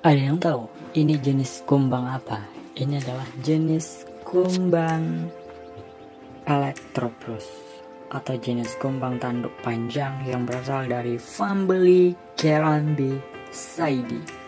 Ada yang tahu ini jenis kumbang apa? Ini adalah jenis kumbang Electropus atau jenis kumbang tanduk panjang yang berasal dari famili Cerambycidae.